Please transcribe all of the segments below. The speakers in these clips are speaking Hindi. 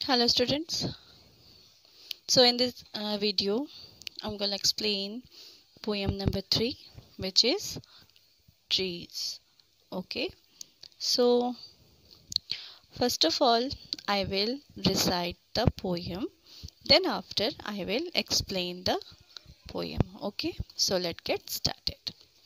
Hello students. So in this video I'm going to explain poem number 3, which is trees. Okay, so first of all I will recite the poem, then after I will explain the poem. Okay, so let's get started.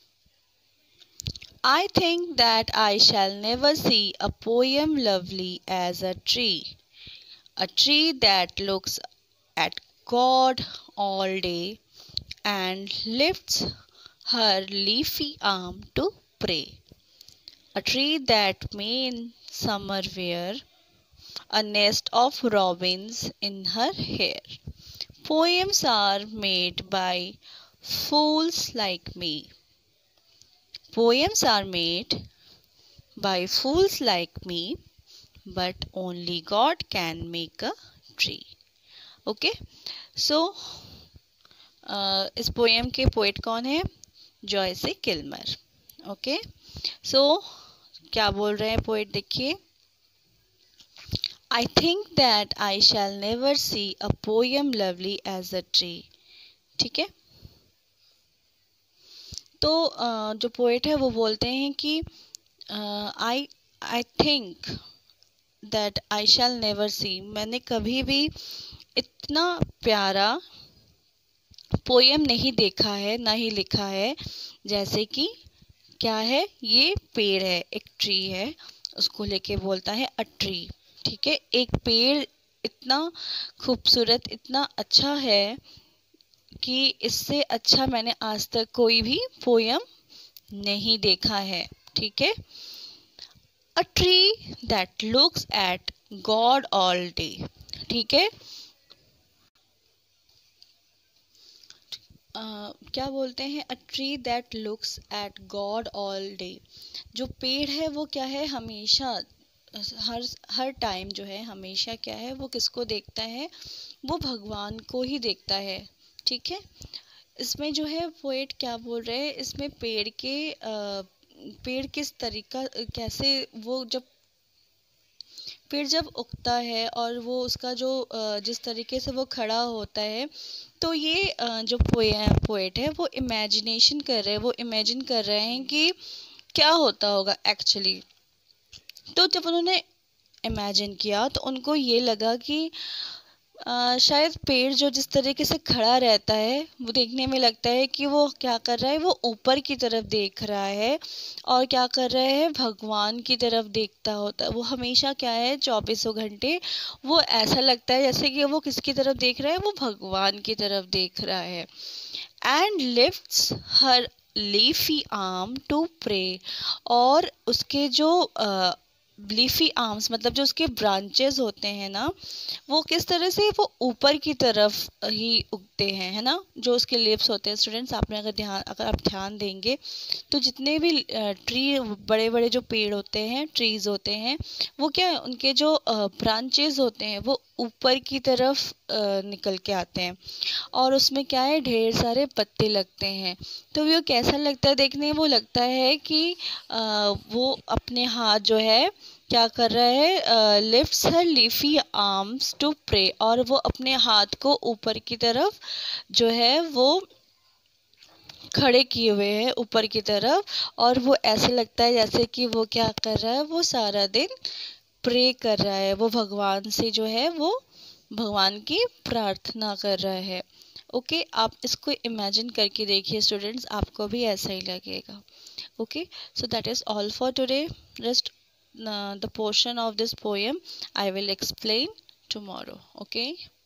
I think that I shall never see a poem lovely as a tree that looks at God all day and lifts her leafy arm to pray. A tree that may in summer wear a nest of robins in her hair. Poems are made by fools like me. Poems are made by fools like me, but only God can make a tree. Okay, so इस पोएम के पोएट कौन है? जॉयसी किल्मर. ओके, सो क्या बोल रहे हैं पोएट, देखिए. I think that I shall never see a poem lovely as a tree. ठीक है, तो जो पोएट है वो बोलते हैं कि I think that I shall never see, मैंने कभी भी इतना प्यारा पोएम नहीं देखा है, ना ही लिखा है, जैसे कि क्या है, ये पेड़ है, एक ट्री है, उसको लेके बोलता है अ ट्री. ठीक है, एक पेड़ इतना खूबसूरत, इतना अच्छा है कि इससे अच्छा मैंने आज तक कोई भी पोएम नहीं देखा है. ठीक है, a tree that looks at God all day. ठीक है, क्या बोलते हैं, a tree that looks at God all day. जो पेड़ है वो क्या है, हमेशा हर टाइम जो है, हमेशा क्या है, वो किसको देखता है, वो भगवान को ही देखता है. ठीक है, इसमें जो है पोएट क्या बोल रहे हैं, इसमें पेड़ किस तरीका, कैसे वो पेड़ जब उगता है और वो उसका जो जिस तरीके से वो खड़ा होता है, तो ये जो पोएट है वो इमेजिनेशन कर रहे हैं, वो इमेजिन कर रहे हैं कि क्या होता होगा एक्चुअली. तो जब उन्होंने इमेजिन किया तो उनको ये लगा कि शायद पेड़ जो जिस तरीके से खड़ा रहता है, वो देखने में लगता है कि वो क्या कर रहा है, वो ऊपर की तरफ देख रहा है और क्या कर रहा है, भगवान की तरफ देखता होता है. वो हमेशा क्या है, 24 घंटे वो ऐसा लगता है जैसे कि वो किसकी तरफ देख रहा है, वो भगवान की तरफ देख रहा है. And lifts her leafy arm to pray, और उसके जो लीफी आर्म्स मतलब जो उसके ब्रांचेस होते हैं ना, वो किस तरह से वो ऊपर की तरफ ही उगते हैं, है ना. जो उसके लिप्स होते हैं स्टूडेंट्स, अगर आप ध्यान देंगे तो जितने भी ट्री, बड़े बड़े जो पेड़ होते हैं, ट्रीज होते हैं, वो क्या है, उनके जो ब्रांचेस होते हैं वो ऊपर की तरफ निकल के आते हैं और उसमें क्या है, ढेर सारे पत्ते लगते हैं. तो वो कैसा लगता है देखने में, वो लगता है कि वो अपने हाथ जो है क्या कर रहा है, lifts her leafy arms to pray, और वो अपने हाथ को ऊपर की तरफ जो है वो खड़े किए हुए हैं ऊपर की तरफ, और वो ऐसे लगता है जैसे कि वो क्या कर रहा है, वो सारा दिन प्रे कर रहा है, वो भगवान से जो है वो भगवान की प्रार्थना कर रहा है. ओके, आप इसको इमेजिन करके देखिए स्टूडेंट्स, आपको भी ऐसा ही लगेगा. Okay, so that is all for today. Rest the portion of this poem I will explain tomorrow. Okay.